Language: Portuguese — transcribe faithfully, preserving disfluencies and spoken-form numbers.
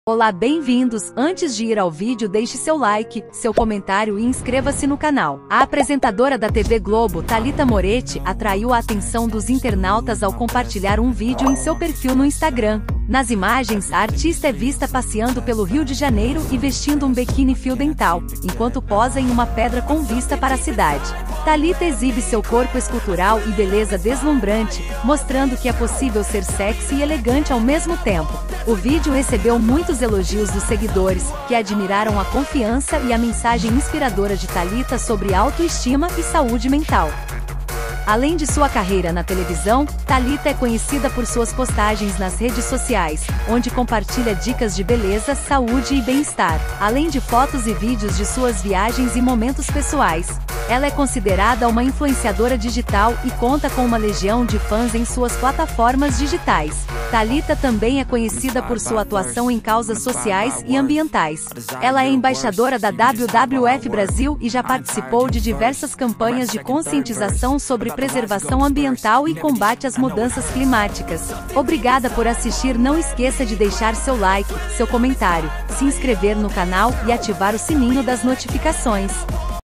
Olá, bem-vindos! Antes de ir ao vídeo, deixe seu like, seu comentário e inscreva-se no canal. A apresentadora da T V Globo, Thalita Moretti, atraiu a atenção dos internautas ao compartilhar um vídeo em seu perfil no Instagram. Nas imagens, a artista é vista passeando pelo Rio de Janeiro e vestindo um biquíni fio dental, enquanto posa em uma pedra com vista para a cidade. Thalita exibe seu corpo escultural e beleza deslumbrante, mostrando que é possível ser sexy e elegante ao mesmo tempo. O vídeo recebeu muitos elogios dos seguidores, que admiraram a confiança e a mensagem inspiradora de Thalita sobre autoestima e saúde mental. Além de sua carreira na televisão, Thalita é conhecida por suas postagens nas redes sociais, onde compartilha dicas de beleza, saúde e bem-estar, além de fotos e vídeos de suas viagens e momentos pessoais. Ela é considerada uma influenciadora digital e conta com uma legião de fãs em suas plataformas digitais. Thalita também é conhecida por sua atuação em causas sociais e ambientais. Ela é embaixadora da W W F Brasil e já participou de diversas campanhas de conscientização sobre preservação ambiental e combate às mudanças climáticas. Obrigada por assistir. Não esqueça de deixar seu like, seu comentário, se inscrever no canal e ativar o sininho das notificações.